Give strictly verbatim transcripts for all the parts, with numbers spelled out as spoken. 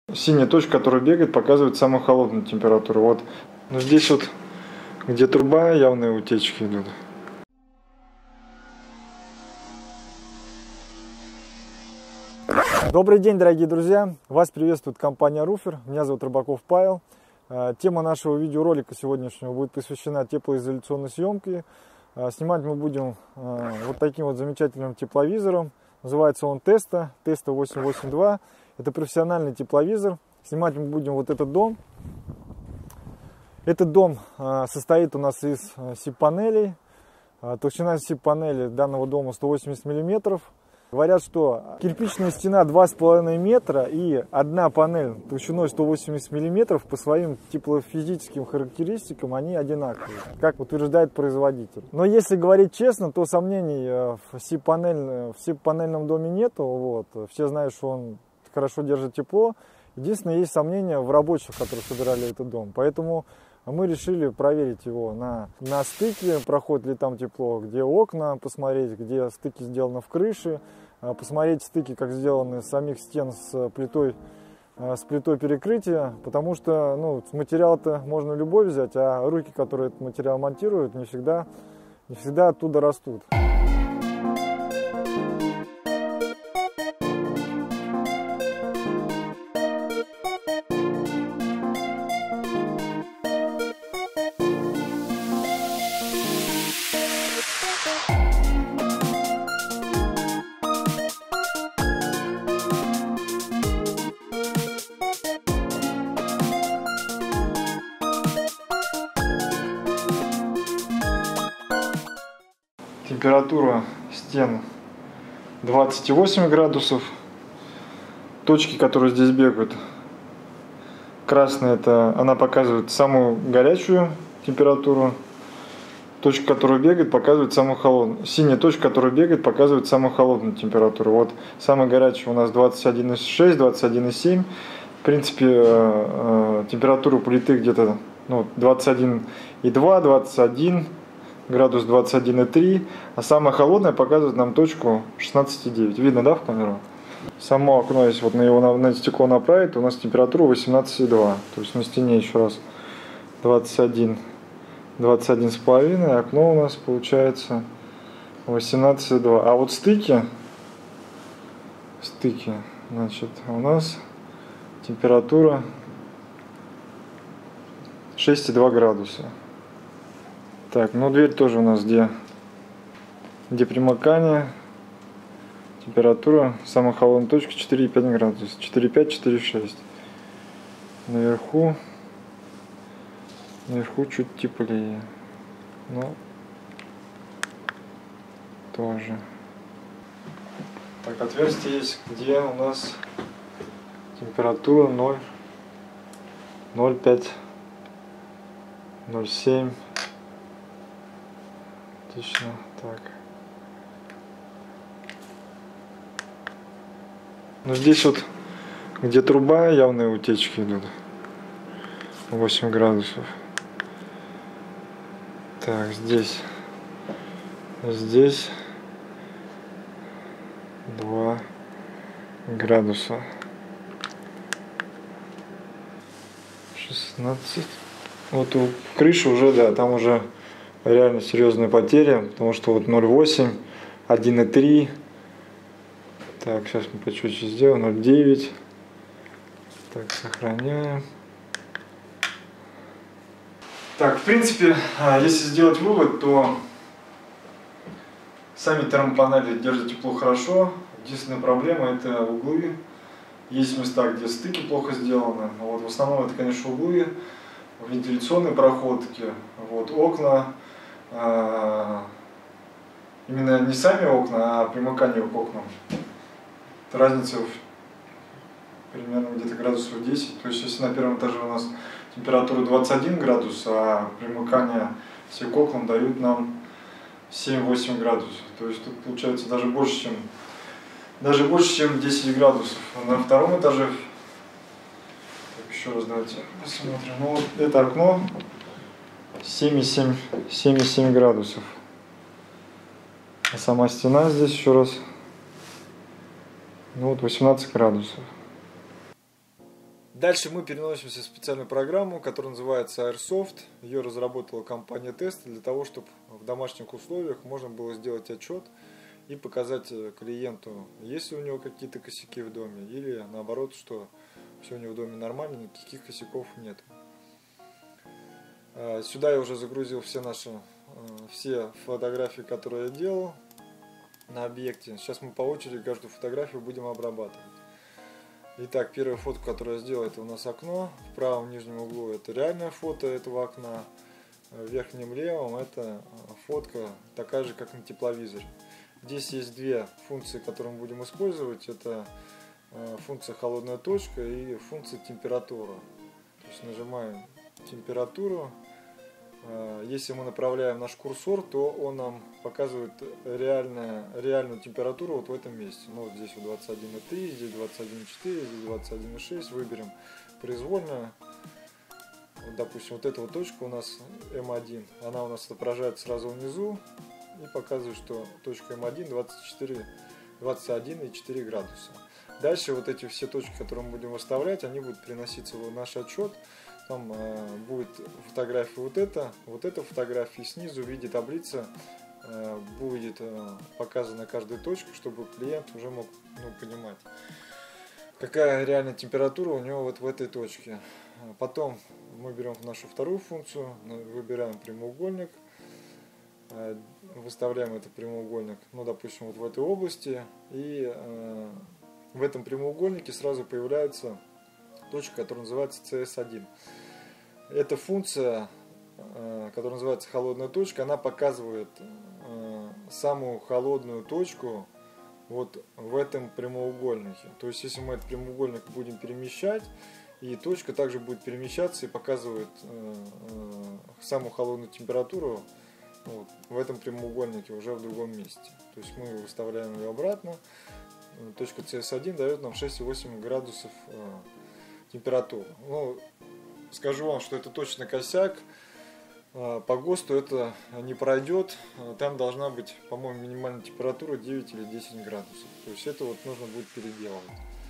Синяя точка, которая бегает, показывает самую холодную температуру. Вот. Но здесь вот, где труба, явные утечки идут. Добрый день, дорогие друзья! Вас приветствует компания Руфер. Меня зовут Рыбаков Павел. Тема нашего видеоролика сегодняшнего будет посвящена теплоизоляционной съемке. Снимать мы будем вот таким вот замечательным тепловизором. Называется он Теста, Теста восемь восемь два. Это профессиональный тепловизор. Снимать мы будем вот этот дом. Этот дом состоит у нас из сип-панелей. Толщина сип-панели данного дома сто восемьдесят миллиметров. Говорят, что кирпичная стена два с половиной метра и одна панель толщиной сто восемьдесят миллиметров по своим теплофизическим характеристикам они одинаковые, как утверждает производитель. Но если говорить честно, то сомнений в сип-панель, в сип-панельном доме нету. Вот. Все знают, что он хорошо держит тепло. Единственное, есть сомнения в рабочих, которые собирали этот дом. Поэтому мы решили проверить его на, на стыке, проходит ли там тепло, где окна, посмотреть, где стыки сделаны в крыше, посмотреть стыки, как сделаны с самих стен с плитой, с плитой перекрытия, потому что ну, материал-то можно любой взять, а руки, которые этот материал монтируют, не всегда, не всегда оттуда растут. Температура стен двадцать восемь градусов. Точки, которые здесь бегают, красная, это она показывает самую горячую температуру. Точка, которая бегает, показывает самую холодную. Синяя точка, которая бегает, показывает самую холодную температуру. Вот самая горячая у нас двадцать один и шесть, двадцать один и семь. В принципе, э, э, температура плиты где-то ну, двадцать один и два, двадцать один градус, двадцать один и три, а самая холодная показывает нам точку шестнадцать и девять. Видно, да, в камеру? Само окно, если вот на его на, на стекло направить, у нас температура восемнадцать и два. То есть на стене еще раз двадцать один, двадцать один с половиной, окно у нас получается восемнадцать и два. А вот стыки, стыки, значит, у нас температура шесть и два градуса. Так, ну дверь тоже у нас где, где примыкание, температура, самая холодная точка четыре и пять градусов, четыре и пять, четыре и шесть. Наверху, наверху чуть теплее, но тоже. Так, отверстие есть, где у нас температура ноль, ноль пять, ноль семь. Отлично, так. Ну здесь вот, где труба, явные утечки идут. восемь градусов. Так, здесь. Здесь два градуса. шестнадцать. Вот у крыши уже, да, там уже реально серьезные потери, потому что вот ноль восемь, один и три. Так, сейчас мы почуть сделаем, ноль девять. Так, сохраняем. Так, в принципе, если сделать вывод, то сами термопанели держат тепло хорошо. Единственная проблема — это углы. Есть места, где стыки плохо сделаны. Вот, в основном это, конечно, углы, вентиляционные проходки, вот, окна. А, именно не сами окна, а примыкание к окнам. Разница в, примерно где-то градусов десять. То есть если на первом этаже у нас температура двадцать один градус, а примыкание все к окнам дают нам семь-восемь градусов. То есть тут получается даже больше, чем, даже больше, чем десять градусов. А на втором этаже, так, еще раз давайте посмотрим. Ну вот это окно семь и семь градусов. А сама стена здесь еще раз, ну вот восемнадцать градусов. Дальше мы переносимся в специальную программу, которая называется Airsoft. Ее разработала компания Тест для того, чтобы в домашних условиях можно было сделать отчет и показать клиенту, есть ли у него какие-то косяки в доме, или наоборот, что все у него в доме нормально, никаких косяков нет. Сюда я уже загрузил все наши все фотографии, которые я делал на объекте. Сейчас мы по очереди каждую фотографию будем обрабатывать. Итак, первая фотка, которую я сделал, это у нас окно. В правом нижнем углу это реальное фото этого окна. В верхнем левом это фотка такая же, как на тепловизоре. Здесь есть две функции, которые мы будем использовать. Это функция холодная точка и функция температура. То есть нажимаем температуру. Если мы направляем наш курсор, то он нам показывает реальную, реальную температуру вот в этом месте. Ну, вот здесь вот двадцать один и три, здесь двадцать один и четыре, здесь двадцать один и шесть. Выберем произвольную. Вот, допустим, вот эта вот точка у нас эм один. Она у нас отображает сразу внизу и показывает, что точка эм один двадцать четыре, двадцать один и четыре градуса. Дальше вот эти все точки, которые мы будем выставлять, они будут переноситься в наш отчет. Там э, будет фотография вот эта, вот эта фотография, и снизу в виде таблицы э, будет э, показана каждая точка, чтобы клиент уже мог ну, понимать, какая реальная температура у него вот в этой точке. Потом мы берем нашу вторую функцию, выбираем прямоугольник, э, выставляем этот прямоугольник, ну, допустим, вот в этой области, и э, в этом прямоугольнике сразу появляется точка, которая называется си эс один. Эта функция, которая называется холодная точка, она показывает самую холодную точку вот в этом прямоугольнике. То есть, если мы этот прямоугольник будем перемещать, и точка также будет перемещаться и показывает самую холодную температуру вот, в этом прямоугольнике уже в другом месте. То есть, мы выставляем ее обратно. Точка си эс один дает нам шесть и восемь градусов температуру. Ну, скажу вам, что это точно косяк. По ГОСТу это не пройдет. Там должна быть, по-моему, минимальная температура девять или десять градусов. То есть это вот нужно будет переделывать.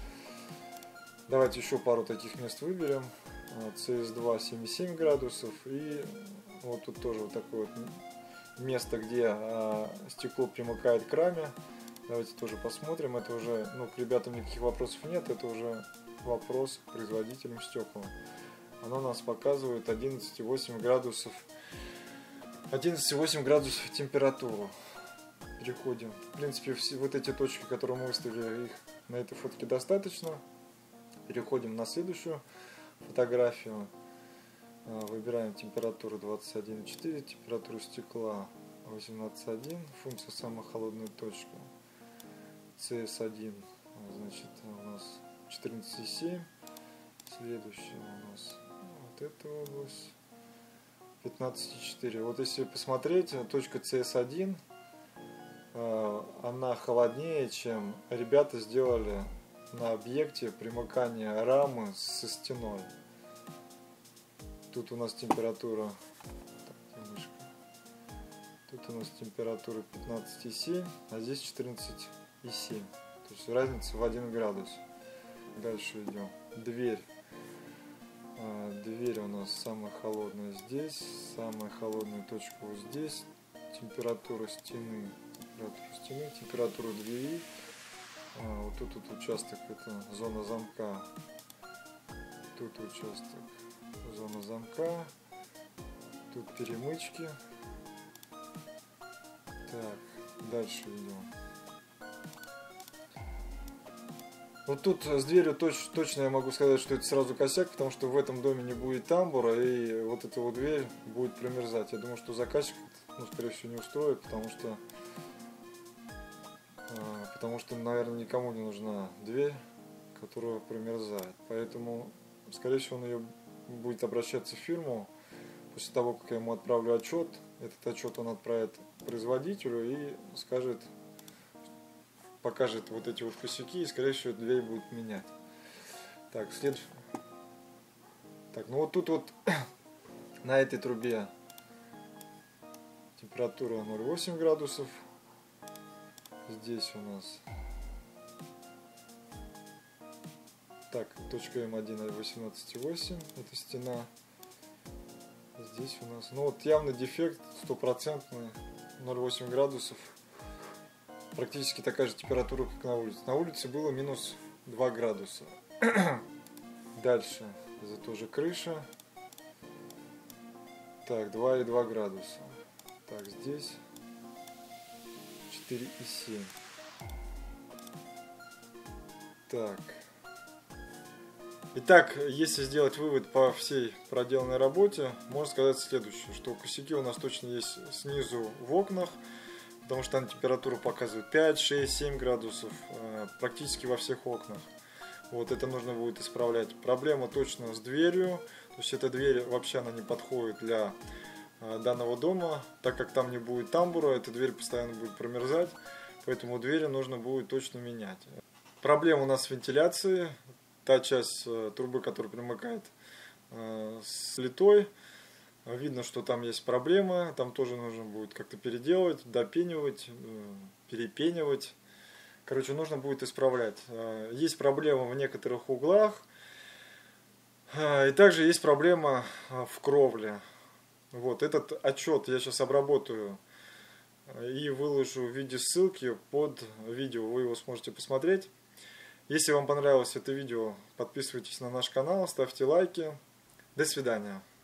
Давайте еще пару таких мест выберем. си эс два семь и семь градусов. И вот тут тоже вот такое вот место, где стекло примыкает к раме. Давайте тоже посмотрим. Это уже, ну, к ребятам никаких вопросов нет. Это уже вопрос к производителям стекол. Оно у нас показывает одиннадцать и восемь градусов. одиннадцать и восемь градусов температуру. Переходим. В принципе, все вот эти точки, которые мы выставили, их на этой фотке достаточно. Переходим на следующую фотографию. Выбираем температуру двадцать один и четыре, температуру стекла восемнадцать и один, функция самая холодная точка си эс один, значит, у нас четырнадцать и семь, следующая у нас вот эта область пятнадцать и четыре. Вот если посмотреть, точка си эс один, она холоднее, чем ребята сделали на объекте примыкания рамы со стеной. Тут у нас температура, так, немножко. Тут у нас температура пятнадцать и семь, а здесь четырнадцать и семь. То есть разница в один градус. Дальше идем. Дверь. Дверь у нас самая холодная здесь, самая холодная точка вот здесь. Температура стены, температура стены, температура двери. Вот тут, тут участок, это зона замка. Тут участок, зона замка. Тут перемычки. Так, дальше идем. Вот тут с дверью точ, точно я могу сказать, что это сразу косяк, потому что в этом доме не будет тамбура, и вот эта вот дверь будет промерзать. Я думаю, что заказчик, ну, скорее всего, не устроит, потому что, потому что, наверное, никому не нужна дверь, которая промерзает. Поэтому, скорее всего, он ее будет обращаться в фирму после того, как я ему отправлю отчет. Этот отчет он отправит производителю и скажет, покажет вот эти вот косяки, и, скорее всего, дверь будет менять. Так, следующий. Так, ну вот тут вот на этой трубе температура ноль и восемь градусов. Здесь у нас Так, точка эм один восемнадцать и восемь, это стена. Здесь у нас, ну вот явно дефект, стопроцентный, ноль целых восемь градусов. Практически такая же температура, как на улице. На улице было минус два градуса. Дальше, это тоже крыша. Так, два и два градуса. Так, здесь четыре и семь. Так. Итак, если сделать вывод по всей проделанной работе, можно сказать следующее, что косяки у нас точно есть снизу в окнах, потому что там температура показывает пять, шесть, семь градусов практически во всех окнах. Вот это нужно будет исправлять. Проблема точно с дверью, то есть эта дверь вообще она не подходит для данного дома, так как там не будет тамбура, эта дверь постоянно будет промерзать, поэтому двери нужно будет точно менять. Проблема у нас с вентиляцией. Та часть э, трубы, которая примыкает э, с плитой, видно, что там есть проблема, там тоже нужно будет как-то переделывать, допенивать, э, перепенивать. Короче, нужно будет исправлять. Э, есть проблема в некоторых углах, э, и также есть проблема э, в кровле. Вот, этот отчет я сейчас обработаю и выложу в виде ссылки под видео, вы его сможете посмотреть. Если вам понравилось это видео, подписывайтесь на наш канал, ставьте лайки. До свидания.